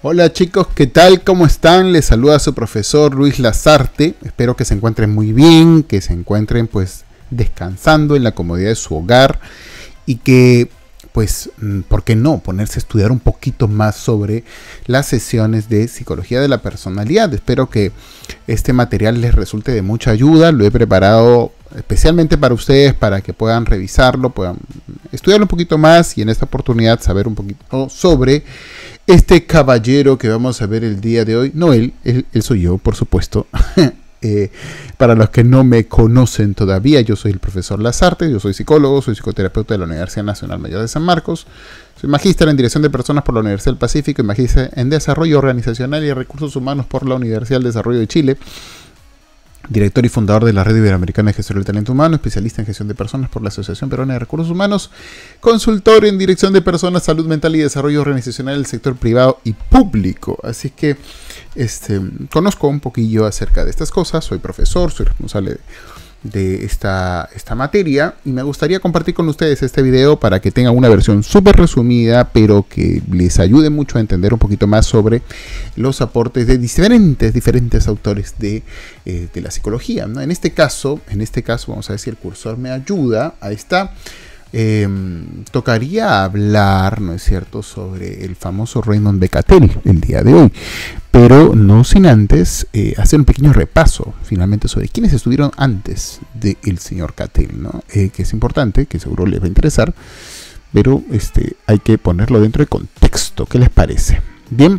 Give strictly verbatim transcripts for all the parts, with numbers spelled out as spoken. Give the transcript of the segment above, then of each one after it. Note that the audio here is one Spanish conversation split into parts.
Hola chicos, ¿qué tal? ¿Cómo están? Les saluda su profesor Luis Lazarte. Espero que se encuentren muy bien, que se encuentren pues descansando en la comodidad de su hogar y que pues, ¿por qué no? Ponerse a estudiar un poquito más sobre las sesiones de psicología de la personalidad. Espero que este material les resulte de mucha ayuda. Lo he preparado especialmente para ustedes, para que puedan revisarlo, puedan estudiarlo un poquito más y en esta oportunidad saber un poquito sobre este caballero que vamos a ver el día de hoy. No él, él, él soy yo, por supuesto. eh, para los que no me conocen todavía, yo soy el profesor Lazarte, yo soy psicólogo, soy psicoterapeuta de la Universidad Nacional Mayor de San Marcos, soy magíster en Dirección de Personas por la Universidad del Pacífico y magíster en Desarrollo Organizacional y Recursos Humanos por la Universidad del Desarrollo de Chile. Director y fundador de la Red Iberoamericana de Gestión del Talento Humano, especialista en gestión de personas por la Asociación Peruana de Recursos Humanos, consultor en dirección de personas, salud mental y desarrollo organizacional del sector privado y público. Así que este, conozco un poquillo acerca de estas cosas, soy profesor, soy responsable de, de esta, esta materia y me gustaría compartir con ustedes este video para que tengan una versión súper resumida, pero que les ayude mucho a entender un poquito más sobre los aportes de diferentes, diferentes autores de, eh, de la psicología, ¿no? En este caso, en este caso, vamos a ver si el cursor me ayuda. Ahí está. Eh, tocaría hablar, ¿no es cierto?, sobre el famoso Raymond B. Cattell el día de hoy, pero no sin antes eh, hacer un pequeño repaso finalmente sobre quiénes estuvieron antes del señor Cattell, ¿no? Eh, que es importante, que seguro les va a interesar, pero este, hay que ponerlo dentro de contexto. ¿Qué les parece? Bien.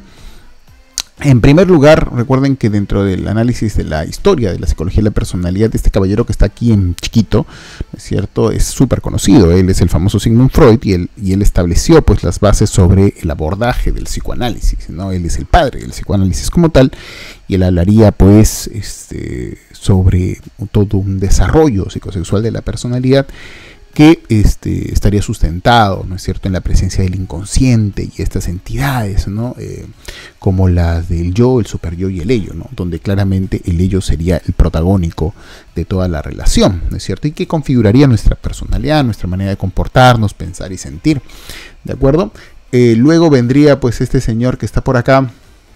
En primer lugar, recuerden que dentro del análisis de la historia de la psicología de la personalidad, este caballero que está aquí en chiquito, ¿no es cierto?, es súper conocido. Él es el famoso Sigmund Freud y él, y él estableció pues las bases sobre el abordaje del psicoanálisis, ¿no? Él es el padre del psicoanálisis como tal y él hablaría pues este, sobre todo un desarrollo psicosexual de la personalidad que este, estaría sustentado, ¿no es cierto?, en la presencia del inconsciente y estas entidades, ¿no?, eh, como las del yo, el superyo y el ello, ¿no?, donde claramente el ello sería el protagónico de toda la relación, ¿no es cierto?, y que configuraría nuestra personalidad, nuestra manera de comportarnos, pensar y sentir, ¿de acuerdo? Eh, luego vendría pues este señor que está por acá,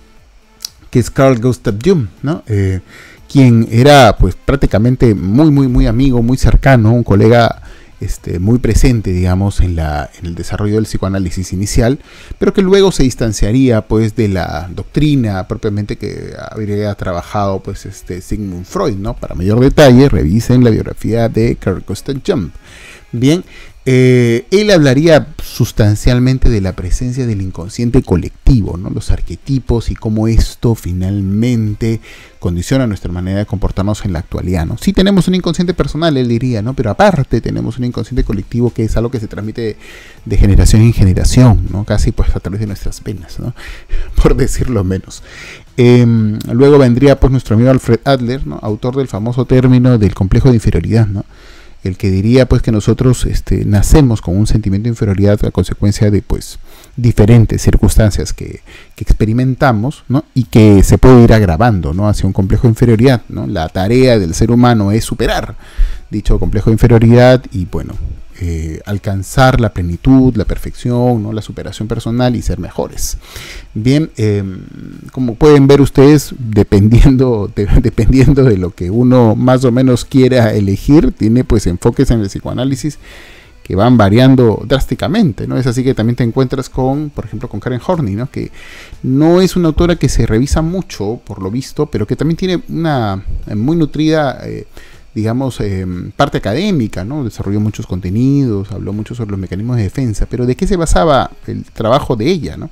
que es Carl Gustav Jung, ¿no?, eh, quien era pues prácticamente muy, muy, muy amigo, muy cercano, un colega Este, muy presente, digamos, en, la, en el desarrollo del psicoanálisis inicial, pero que luego se distanciaría pues de la doctrina propiamente que habría trabajado pues este Sigmund Freud, ¿no? Para mayor detalle, revisen la biografía de Carl Gustav Jung. Bien, eh, él hablaría sustancialmente de la presencia del inconsciente colectivo, ¿no?, los arquetipos y cómo esto finalmente condiciona nuestra manera de comportarnos en la actualidad, ¿no? Sí tenemos un inconsciente personal, él diría, ¿no?, pero aparte tenemos un inconsciente colectivo que es algo que se transmite de, de generación en generación, ¿no?, casi pues a través de nuestras venas, ¿no?, por decirlo menos. Eh, luego vendría pues nuestro amigo Alfred Adler, ¿no?, autor del famoso término del complejo de inferioridad, ¿no?, el que diría pues que nosotros este, nacemos con un sentimiento de inferioridad a consecuencia de pues diferentes circunstancias que, que experimentamos, ¿no?, y que se puede ir agravando, ¿no?, hacia un complejo de inferioridad, ¿no? La tarea del ser humano es superar dicho complejo de inferioridad y bueno, eh, alcanzar la plenitud, la perfección, ¿no?, la superación personal y ser mejores. Bien, eh, como pueden ver ustedes, dependiendo de, dependiendo de lo que uno más o menos quiera elegir, tiene pues enfoques en el psicoanálisis que van variando drásticamente, ¿no? Es así que también te encuentras con, por ejemplo, con Karen Horney, ¿no?, que no es una autora que se revisa mucho, por lo visto, pero que también tiene una muy nutrida eh, digamos, eh, parte académica, ¿no? Desarrolló muchos contenidos, habló mucho sobre los mecanismos de defensa, pero ¿de qué se basaba el trabajo de ella, ¿no?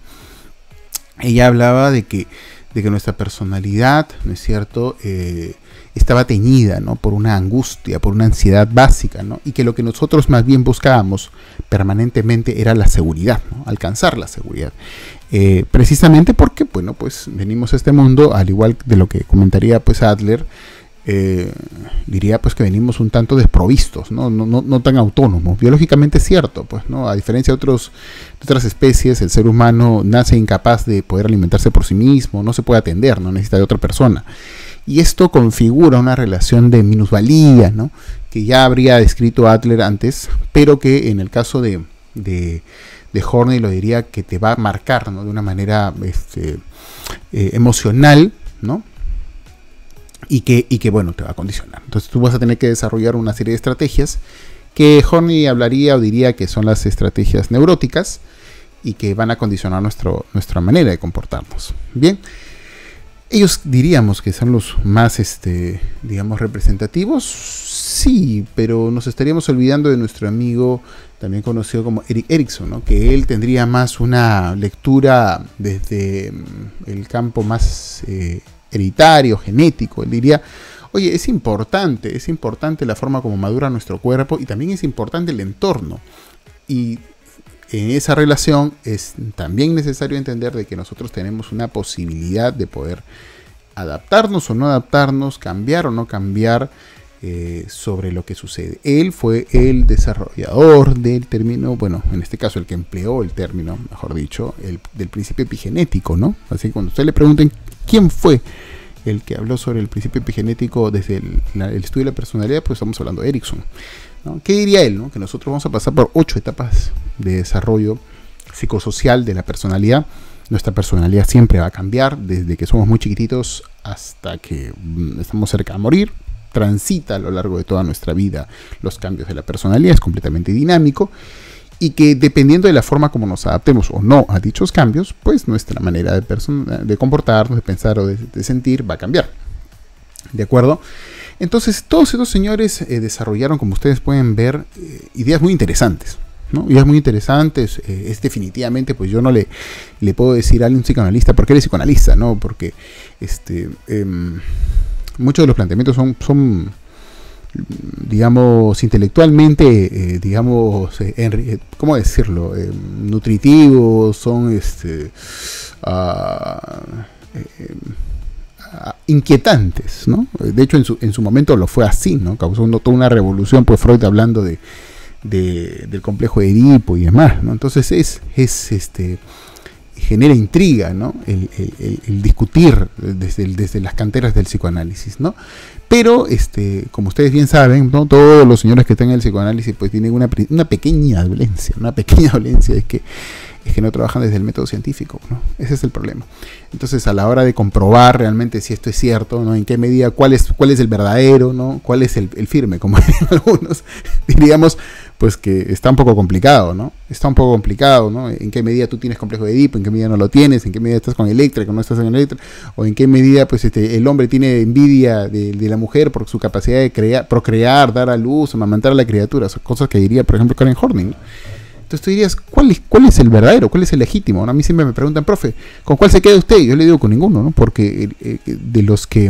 Ella hablaba de que, de que nuestra personalidad, ¿no es cierto?, eh, estaba teñida, ¿no?, por una angustia, por una ansiedad básica, ¿no?, y que lo que nosotros más bien buscábamos permanentemente era la seguridad, ¿no?, alcanzar la seguridad. Eh, precisamente porque, bueno, pues venimos a este mundo, al igual de lo que comentaría pues Adler, Eh, diría pues que venimos un tanto desprovistos, ¿no? No, no, no tan autónomos. Biológicamente es cierto, pues, ¿no? A diferencia de, otros, de otras especies, el ser humano nace incapaz de poder alimentarse por sí mismo, no se puede atender, no necesita de otra persona. Y esto configura una relación de minusvalía, ¿no?, que ya habría descrito Adler antes, pero que en el caso de, de de Horney lo diría que te va a marcar, ¿no? De una manera este, eh, emocional, ¿no? Y que, y que, bueno, te va a condicionar. Entonces tú vas a tener que desarrollar una serie de estrategias que Horney hablaría o diría que son las estrategias neuróticas y que van a condicionar nuestro, nuestra manera de comportarnos. Bien, ellos diríamos que son los más, este, digamos, representativos. Sí, pero nos estaríamos olvidando de nuestro amigo, también conocido como Erik Erikson, ¿no? Que él tendría más una lectura desde el campo más eh, hereditario, genético. Él diría, oye, es importante, es importante la forma como madura nuestro cuerpo y también es importante el entorno. Y en esa relación es también necesario entender de que nosotros tenemos una posibilidad de poder adaptarnos o no adaptarnos, cambiar o no cambiar eh, sobre lo que sucede. Él fue el desarrollador del término, bueno, en este caso el que empleó el término, mejor dicho, el, del principio epigenético, ¿no? Así que cuando usted le pregunten quién fue el que habló sobre el principio epigenético desde el, la, el estudio de la personalidad, pues estamos hablando de Erikson, ¿no? ¿Qué diría él? ¿No? Que nosotros vamos a pasar por ocho etapas de desarrollo psicosocial de la personalidad. Nuestra personalidad siempre va a cambiar desde que somos muy chiquititos hasta que mm, estamos cerca de morir. Transita a lo largo de toda nuestra vida los cambios de la personalidad, es completamente dinámico y que dependiendo de la forma como nos adaptemos o no a dichos cambios, pues nuestra manera de, de comportarnos, de pensar o de, de sentir va a cambiar. ¿De acuerdo? Entonces todos estos señores eh, desarrollaron, como ustedes pueden ver, eh, ideas muy interesantes, ¿no? Ideas muy interesantes. Eh, es definitivamente, pues yo no le, le puedo decir a un psicoanalista porque él es psicoanalista, ¿no? Porque este, eh, muchos de los planteamientos son, son digamos, intelectualmente, eh, digamos, eh, en, ¿cómo decirlo? Eh, nutritivos, son este, uh, eh, inquietantes, ¿no? De hecho, en su, en su momento lo fue así, ¿no? Causó una, toda una revolución, pues Freud hablando de, de del complejo de Edipo y demás, ¿no? Entonces es, es este, genera intriga, ¿no? El, el, el, el discutir desde, el, desde las canteras del psicoanálisis, ¿no? Pero, este, como ustedes bien saben, ¿no? Todos los señores que están en el psicoanálisis pues tienen una, una pequeña dolencia, una pequeña dolencia es que es que no trabajan desde el método científico, ¿no? Ese es el problema. Entonces, a la hora de comprobar realmente si esto es cierto, ¿no? En qué medida, cuál es, cuál es el verdadero, ¿no? Cuál es el, el firme, como dirían algunos, diríamos, pues que está un poco complicado, ¿no? Está un poco complicado, ¿no? En qué medida tú tienes complejo de Edipo, en qué medida no lo tienes, en qué medida estás con Electra, o no estás con Electra, o en qué medida, pues, este, el hombre tiene envidia de, de la mujer por su capacidad de crear, procrear, dar a luz, amamantar a la criatura, son cosas que diría, por ejemplo, Karen Horney, ¿no? Entonces tú dirías, ¿cuál es, cuál es el verdadero? ¿Cuál es el legítimo? ¿No? A mí siempre me preguntan, profe, ¿con cuál se queda usted? Yo le digo con ninguno, ¿no? Porque eh, de los que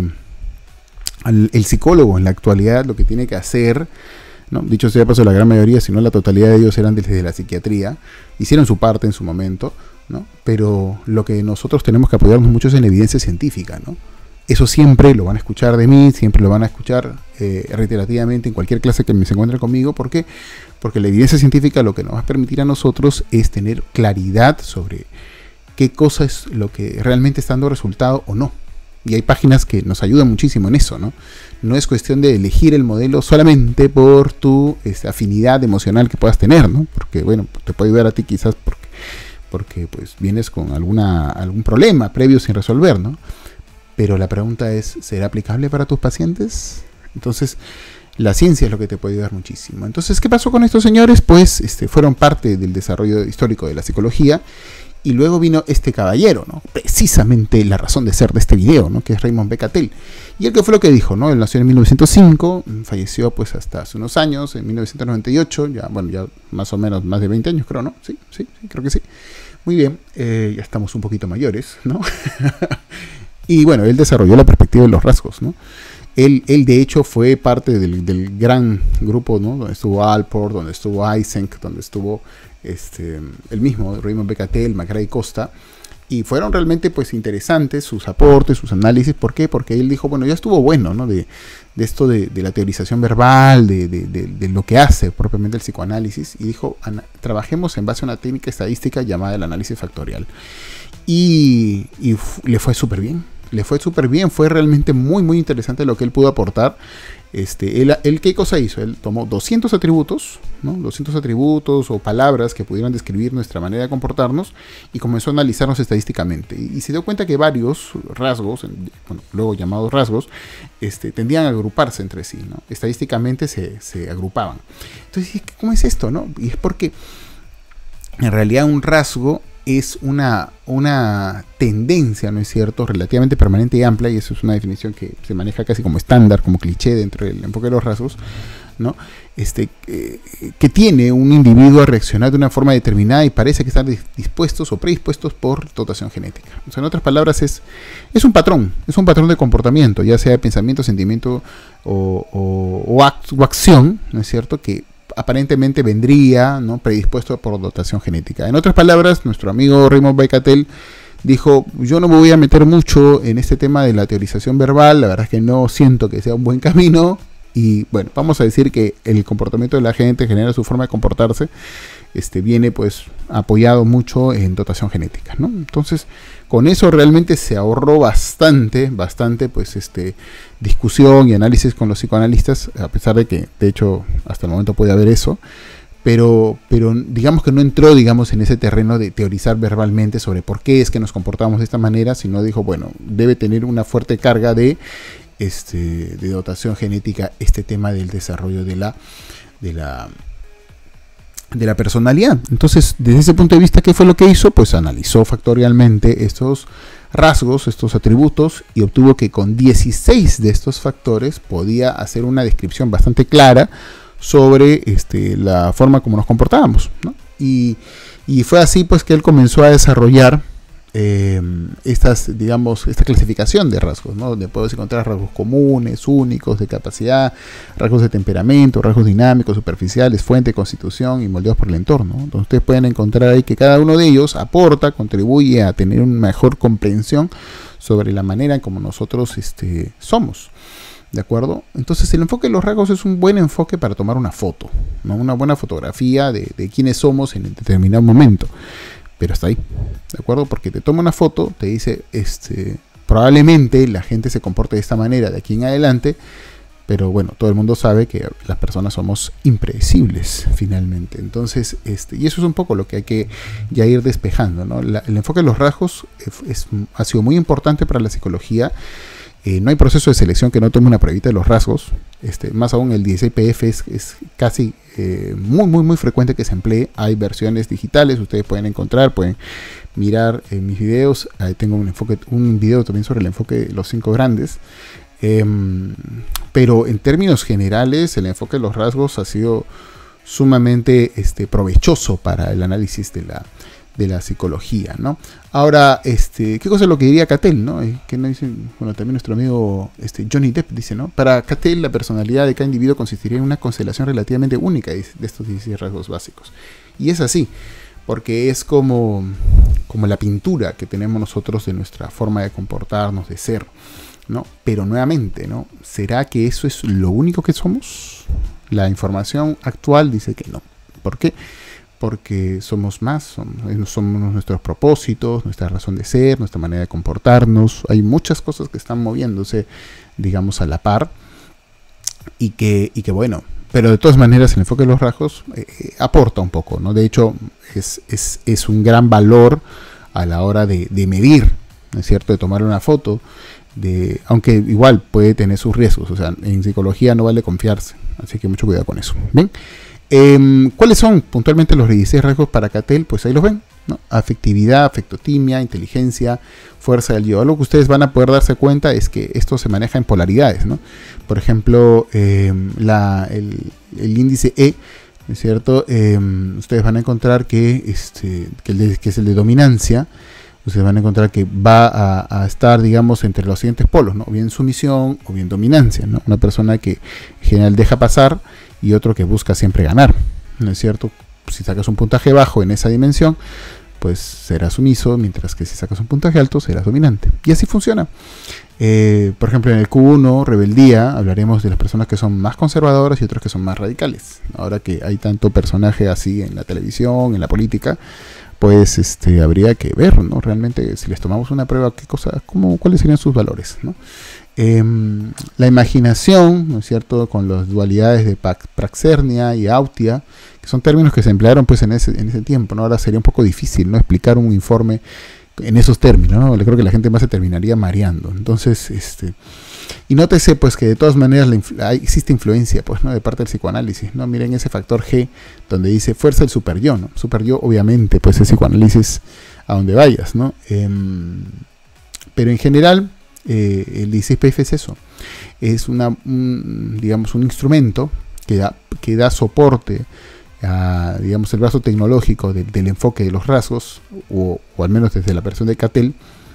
el, el psicólogo en la actualidad lo que tiene que hacer, ¿no? Dicho sea de paso, la gran mayoría, si no la totalidad de ellos eran desde la psiquiatría, hicieron su parte en su momento, ¿no? Pero lo que nosotros tenemos que apoyarnos mucho es en evidencia científica, ¿no? Eso siempre lo van a escuchar de mí, siempre lo van a escuchar eh, reiterativamente en cualquier clase que se encuentren conmigo. ¿Por qué? Porque la evidencia científica lo que nos va a permitir a nosotros es tener claridad sobre qué cosa es lo que realmente está dando resultado o no. Y hay páginas que nos ayudan muchísimo en eso, ¿no? No es cuestión de elegir el modelo solamente por tu este, afinidad emocional que puedas tener, ¿no? Porque, bueno, te puede ayudar a ti quizás porque, porque pues, vienes con alguna, algún problema previo sin resolver, ¿no? Pero la pregunta es, ¿será aplicable para tus pacientes? Entonces, la ciencia es lo que te puede ayudar muchísimo. Entonces, ¿qué pasó con estos señores? Pues este, fueron parte del desarrollo histórico de la psicología. Y luego vino este caballero, ¿no? Precisamente la razón de ser de este video, ¿no? Que es Raymond B. Cattell. Y él, ¿qué fue lo que dijo? ¿No? Él nació en mil novecientos cinco, falleció pues hasta hace unos años, en mil novecientos noventa y ocho, ya, bueno, ya más o menos más de veinte años, creo, ¿no? Sí, sí, sí, creo que sí. Muy bien, eh, ya estamos un poquito mayores, ¿no? Y bueno, él desarrolló la perspectiva de los rasgos, ¿no? Él, él de hecho fue parte del, del gran grupo, ¿no? Donde estuvo Alport, donde estuvo Eysenck, donde estuvo este, el mismo Raymond B. Cattell, McRae Costa, y fueron realmente pues interesantes sus aportes, sus análisis. ¿Por qué? Porque él dijo, bueno, ya estuvo bueno, ¿no? De, de esto de, de la teorización verbal, de, de, de, de lo que hace propiamente el psicoanálisis, y dijo, trabajemos en base a una técnica estadística llamada el análisis factorial. Y, y le fue súper bien, le fue súper bien, fue realmente muy muy interesante lo que él pudo aportar. Este, él, él, ¿qué cosa hizo? Él tomó doscientos atributos, ¿no? doscientos atributos o palabras que pudieran describir nuestra manera de comportarnos y comenzó a analizarnos estadísticamente. Y, y se dio cuenta que varios rasgos, bueno, luego llamados rasgos, este, tendían a agruparse entre sí, ¿no? Estadísticamente se, se agrupaban. Entonces, ¿cómo es esto? ¿No? Y es porque en realidad un rasgo es una, una tendencia, ¿no es cierto?, relativamente permanente y amplia, y eso es una definición que se maneja casi como estándar, como cliché dentro del enfoque de los rasgos, ¿no? Este, eh, que tiene un individuo a reaccionar de una forma determinada y parece que están dispuestos o predispuestos por dotación genética. O sea, en otras palabras, es, es un patrón, es un patrón de comportamiento, ya sea de pensamiento, sentimiento o, o, o, act, o acción, ¿no es cierto?, que aparentemente vendría, ¿no?, predispuesto por dotación genética. En otras palabras, nuestro amigo Raymond Bay Cattell dijo, yo no me voy a meter mucho en este tema de la teorización verbal, la verdad es que no siento que sea un buen camino, y bueno, vamos a decir que el comportamiento de la gente, en general su forma de comportarse, este, viene pues apoyado mucho en dotación genética, ¿no? Entonces, con eso realmente se ahorró bastante, bastante pues este discusión y análisis con los psicoanalistas, a pesar de que de hecho hasta el momento puede haber eso, pero, pero digamos que no entró digamos en ese terreno de teorizar verbalmente sobre por qué es que nos comportamos de esta manera, sino dijo, bueno, debe tener una fuerte carga de, este, de dotación genética este tema del desarrollo de la, de la de la personalidad. Entonces, desde ese punto de vista, ¿qué fue lo que hizo? Pues analizó factorialmente estos rasgos, estos atributos, y obtuvo que con dieciséis de estos factores podía hacer una descripción bastante clara sobre este, la forma como nos comportábamos, ¿no? Y, y fue así pues que él comenzó a desarrollar eh, estas, digamos, esta clasificación de rasgos, ¿no? Donde puedes encontrar rasgos comunes, únicos, de capacidad, rasgos de temperamento, rasgos dinámicos, superficiales, fuente, constitución y moldeados por el entorno. Entonces ustedes pueden encontrar ahí que cada uno de ellos aporta, contribuye a tener una mejor comprensión sobre la manera en como nosotros este, somos. ¿De acuerdo? Entonces el enfoque de los rasgos es un buen enfoque para tomar una foto, ¿no? Una buena fotografía de, de quiénes somos en determinado momento. Pero hasta ahí, ¿de acuerdo? Porque te toma una foto, te dice, este, probablemente la gente se comporte de esta manera de aquí en adelante, pero bueno, todo el mundo sabe que las personas somos impredecibles finalmente. Entonces, este, y eso es un poco lo que hay que ya ir despejando, ¿no? La, el enfoque de los rasgos es, es, ha sido muy importante para la psicología. Eh, no hay proceso de selección que no tome una pruebita de los rasgos. Este, más aún el dieciséis P F es, es casi eh, muy, muy, muy frecuente que se emplee. Hay versiones digitales, ustedes pueden encontrar, pueden mirar en mis videos. Ahí tengo un enfoque, un video también sobre el enfoque de los cinco grandes. Eh, pero en términos generales, el enfoque de los rasgos ha sido sumamente este, provechoso para el análisis de la de la psicología, ¿no? Ahora, este, ¿qué cosa es lo que diría Cattell, ¿no? Que no dicen, bueno, también nuestro amigo este, Johnny Depp dice, ¿no? Para Cattell, la personalidad de cada individuo consistiría en una constelación relativamente única de estos dieciséis rasgos básicos. Y es así, porque es como, como la pintura que tenemos nosotros de nuestra forma de comportarnos, de ser, ¿no? Pero nuevamente, ¿no? ¿Será que eso es lo único que somos? La información actual dice que no. ¿Por qué? Porque somos más, somos, somos nuestros propósitos, nuestra razón de ser, nuestra manera de comportarnos. Hay muchas cosas que están moviéndose, digamos, a la par. Y que, y que bueno, pero de todas maneras el enfoque de los rasgos eh, aporta un poco, ¿no? De hecho, es, es, es un gran valor a la hora de, de medir, ¿no es cierto? De tomar una foto, de, aunque igual puede tener sus riesgos. O sea, en psicología no vale confiarse, así que mucho cuidado con eso. ¿Bien? Eh, ¿Cuáles son puntualmente los dieciséis rasgos para Cattell? Pues ahí los ven, ¿no? Afectividad, afectotimia, inteligencia, fuerza del yo. Algo que ustedes van a poder darse cuenta es que esto se maneja en polaridades, ¿no? Por ejemplo, eh, la, el, el índice E, ¿no es cierto? Eh, ustedes van a encontrar que, este, que, el de, que es el de dominancia. Ustedes van a encontrar que va a, a estar, digamos, entre los siguientes polos, ¿no? O bien sumisión o bien dominancia, ¿no? Una persona que en general deja pasar y otro que busca siempre ganar, ¿no es cierto? Si sacas un puntaje bajo en esa dimensión, pues serás sumiso, mientras que si sacas un puntaje alto, serás dominante. Y así funciona. Eh, por ejemplo, en el Q uno, rebeldía, hablaremos de las personas que son más conservadoras y otros que son más radicales. Ahora que hay tanto personaje así en la televisión, en la política, pues este, habría que ver, ¿no? Realmente, si les tomamos una prueba, ¿qué cosa, cómo, cuáles serían sus valores, ¿no? Eh, la imaginación, ¿no es cierto?, con las dualidades de praxernia y autia, que son términos que se emplearon pues en ese, en ese tiempo, ¿no? Ahora sería un poco difícil, ¿no?, explicar un informe en esos términos, ¿no? Yo creo que la gente más se terminaría mareando. Entonces, este, y nótese pues que de todas maneras la influ hay, existe influencia, pues, ¿no?, de parte del psicoanálisis, ¿no? Miren ese factor G donde dice fuerza del super yo, ¿no? Super yo, obviamente, pues es psicoanálisis a donde vayas, ¿no? Eh, pero en general, eh, el dieciséis P F es eso, es una, un, digamos, un instrumento que da, que da soporte a, digamos, el brazo tecnológico de, del enfoque de los rasgos, o, o al menos desde la versión de Cattell,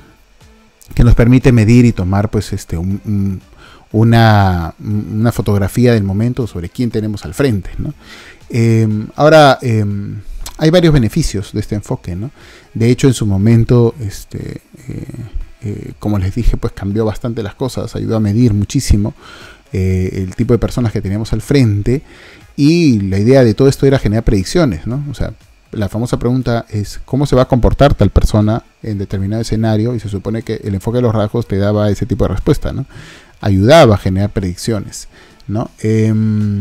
que nos permite medir y tomar pues este un, un, una, una fotografía del momento sobre quién tenemos al frente, ¿no? Eh, ahora, eh, hay varios beneficios de este enfoque, ¿no? De hecho, en su momento, este, eh, eh, como les dije, pues cambió bastante las cosas, ayudó a medir muchísimo eh, el tipo de personas que teníamos al frente, y la idea de todo esto era generar predicciones, ¿no? O sea, la famosa pregunta es ¿cómo se va a comportar tal persona en determinado escenario? Y se supone que el enfoque de los rasgos te daba ese tipo de respuesta, ¿no? Ayudaba a generar predicciones, ¿no? Eh,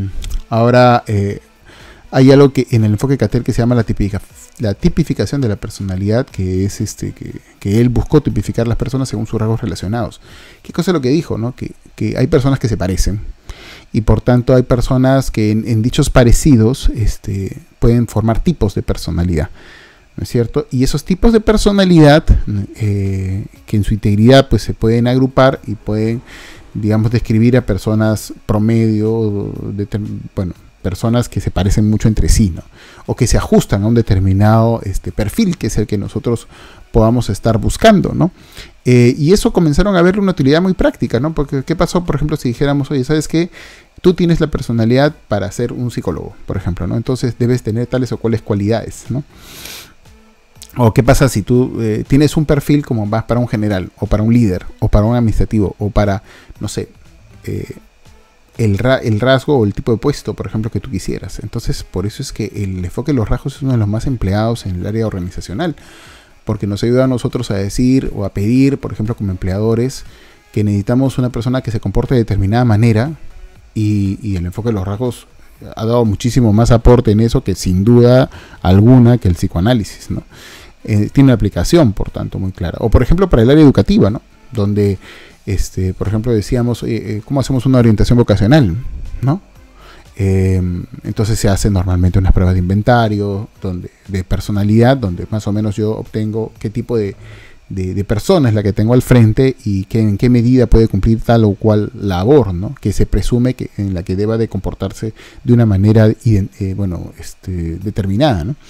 ahora, eh, hay algo que en el enfoque Cattell que se llama la, tipifica, la tipificación de la personalidad, que es este que, que él buscó tipificar las personas según sus rasgos relacionados. ¿Qué cosa es lo que dijo, no? Que, que hay personas que se parecen, y por tanto hay personas que en, en dichos parecidos este, pueden formar tipos de personalidad, ¿no es cierto? Y esos tipos de personalidad, eh, que en su integridad pues se pueden agrupar y pueden, digamos, describir a personas promedio, de, bueno, personas que se parecen mucho entre sí, ¿no? O que se ajustan a un determinado este, perfil, que es el que nosotros podamos estar buscando, ¿no? Eh, y eso comenzaron a verle una utilidad muy práctica, ¿no? Porque ¿qué pasó, por ejemplo, si dijéramos, oye, ¿sabes qué? Tú tienes la personalidad para ser un psicólogo, por ejemplo, ¿no? Entonces debes tener tales o cuales cualidades, ¿no? O qué pasa si tú eh, tienes un perfil como vas para un general, o para un líder, o para un administrativo, o para, no sé, eh, el, ra el rasgo o el tipo de puesto, por ejemplo, que tú quisieras. Entonces, por eso es que el enfoque de los rasgos es uno de los más empleados en el área organizacional, porque nos ayuda a nosotros a decir o a pedir, por ejemplo, como empleadores, que necesitamos una persona que se comporte de determinada manera, y, y el enfoque de los rasgos ha dado muchísimo más aporte en eso que sin duda alguna que el psicoanálisis, ¿no? Eh, tiene una aplicación, por tanto, muy clara. O por ejemplo para el área educativa, ¿no? Donde, este, por ejemplo, decíamos, eh, eh, ¿cómo hacemos una orientación vocacional? ¿No? Eh, entonces se hacen normalmente unas pruebas de inventario, donde, de personalidad, donde más o menos yo obtengo qué tipo de, de, de persona es la que tengo al frente y que, en qué medida puede cumplir tal o cual labor, ¿no? Que se presume que en la que deba de comportarse de una manera eh, bueno, este, determinada, ¿no?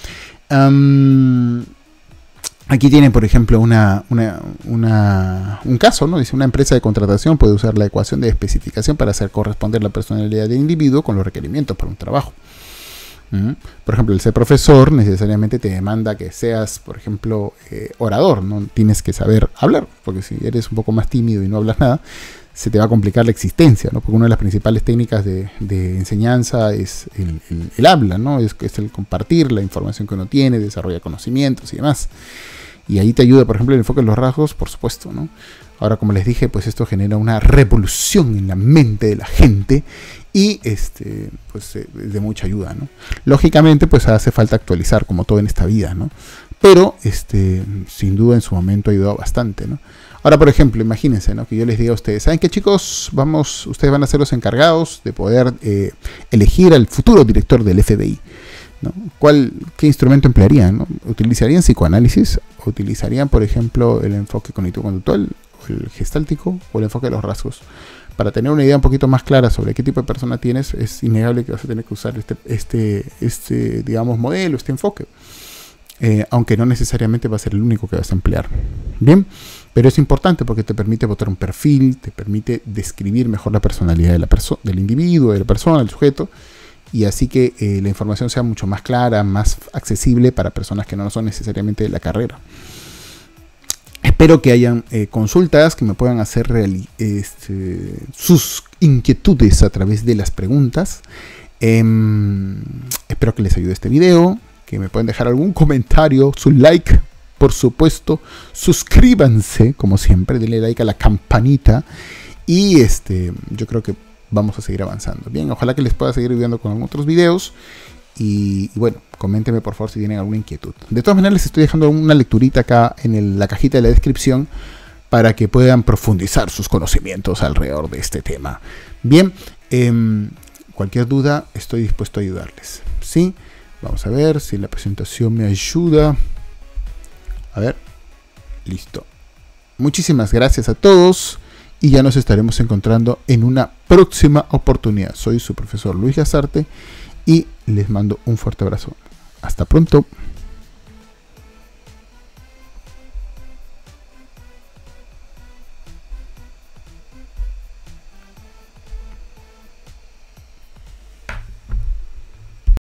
Um, Aquí tienen, por ejemplo, una, una, una, un caso, ¿no? Dice, una empresa de contratación puede usar la ecuación de especificación para hacer corresponder la personalidad del individuo con los requerimientos para un trabajo. ¿Mm? Por ejemplo, el ser profesor necesariamente te demanda que seas, por ejemplo, eh, orador, ¿no? Tienes que saber hablar, porque si eres un poco más tímido y no hablas nada, se te va a complicar la existencia, ¿no? Porque una de las principales técnicas de, de enseñanza es el, el, el habla, ¿no? Es, es el compartir la información que uno tiene, desarrollar conocimientos y demás. Y ahí te ayuda, por ejemplo, el enfoque en los rasgos, por supuesto, ¿no? Ahora, como les dije, pues esto genera una revolución en la mente de la gente y este, pues es de mucha ayuda, ¿no? Lógicamente, pues hace falta actualizar, como todo en esta vida, ¿no? Pero, este, sin duda, en su momento ha ayudado bastante, ¿no? Ahora, por ejemplo, imagínense, ¿no? Que yo les diga a ustedes, ¿saben qué, chicos? Vamos, ustedes van a ser los encargados de poder eh, elegir al futuro director del F B I, ¿no? ¿Cuál, qué instrumento emplearían, ¿no? ¿Utilizarían psicoanálisis? ¿O utilizarían, por ejemplo, el enfoque cognitivo-conductual, o el gestáltico, o el enfoque de los rasgos? Para tener una idea un poquito más clara sobre qué tipo de persona tienes, es innegable que vas a tener que usar este, este, este digamos, modelo, este enfoque. Eh, aunque no necesariamente va a ser el único que vas a emplear. Bien, pero es importante porque te permite botar un perfil, te permite describir mejor la personalidad de la perso- del individuo, de la persona, del sujeto, y así que eh, la información sea mucho más clara, más accesible para personas que no son necesariamente de la carrera. Espero que hayan eh, consultas que me puedan hacer reali- este, sus inquietudes a través de las preguntas. Eh, espero que les ayude este video, que me pueden dejar algún comentario, su like, por supuesto, suscríbanse, como siempre, denle like a la campanita y este, yo creo que vamos a seguir avanzando. Bien, ojalá que les pueda seguir ayudando con otros videos y, y bueno, coméntenme por favor si tienen alguna inquietud. De todas maneras les estoy dejando una lecturita acá en el, la cajita de la descripción para que puedan profundizar sus conocimientos alrededor de este tema. Bien, eh, cualquier duda estoy dispuesto a ayudarles, ¿sí? Vamos a ver si la presentación me ayuda. A ver, listo. Muchísimas gracias a todos y ya nos estaremos encontrando en una próxima oportunidad. Soy su profesor Luis Lasarte y les mando un fuerte abrazo. Hasta pronto.